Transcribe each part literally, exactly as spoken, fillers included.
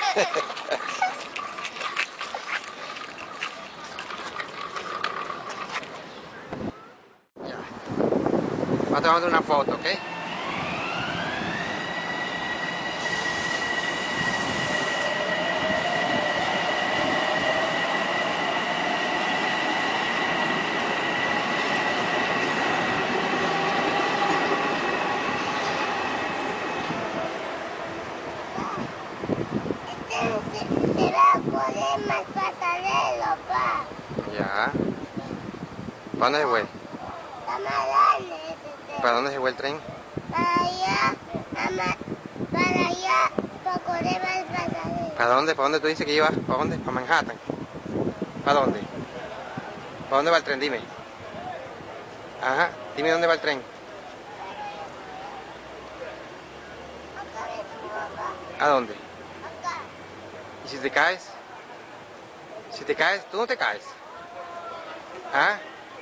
Ya. Vamos a tomar una foto, ¿ok? Ya. ¿Para dónde se fue? ¿Para dónde se fue el tren? Para allá, para allá, para correr el pasadero. ¿Para dónde? ¿Para dónde tú dices que ibas? ¿Para dónde? ¿Para Manhattan? ¿Para dónde? ¿Para dónde va el tren? Dime. Ajá, dime dónde va el tren. ¿A dónde? Acá. ¿Y si te caes? Si te caes, ¿tú no te caes? ¿Ah?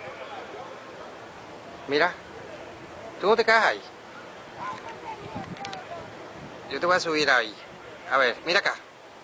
Mira, ¿tú no te caes ahí? Yo te voy a subir ahí. A ver, mira acá.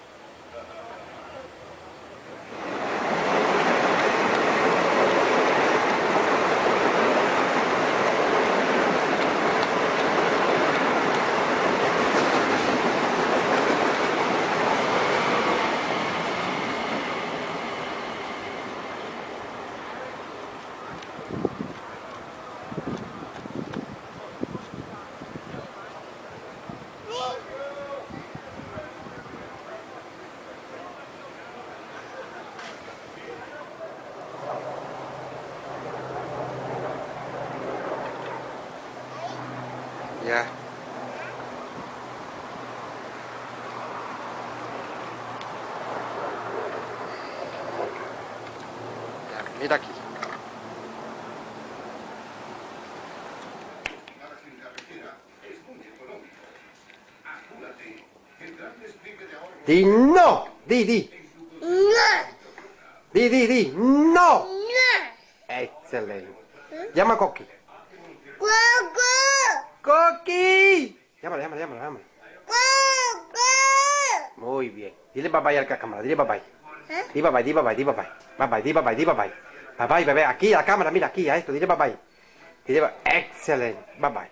Ya. Ya, mira aquí. Di no. Di, di. No. Di, di, di. No. No. Excelente. Llama a Coqui. Coco. ¡Coqui! Llámala, llámala, llámala, llámala. Coco. Muy bien. Dile bye bye a la cámara, dile bye bye. ¿Eh? Di bye bye, di bye bye, di bye bye. Bye bye, di bye bye, di bye bye. Bye bye, bebé. Aquí a la cámara, mira, aquí, a esto, dile bye bye. Dile bye. Excelente. Bye bye.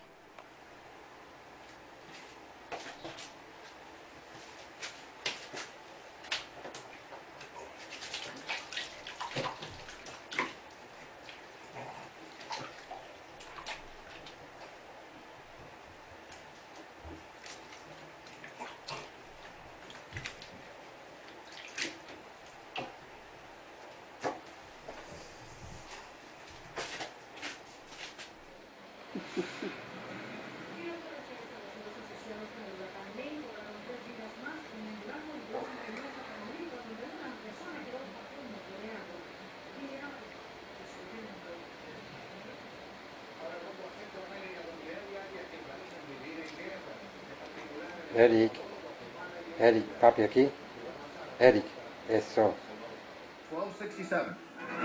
Erick, Erick, papi aquí. Erick, eso. twelve sixty-seven.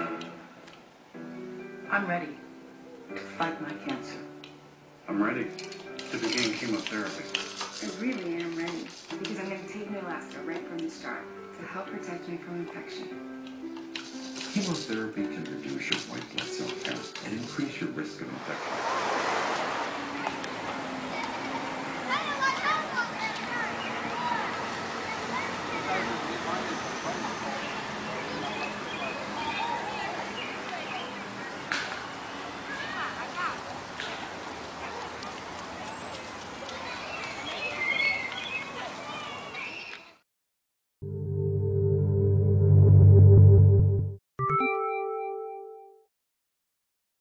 I'm ready to fight my cancer. I'm ready to begin chemotherapy. I really am ready because I'm going to take Neulasta right from the start to help protect me from infection. Chemotherapy can reduce your white blood cell count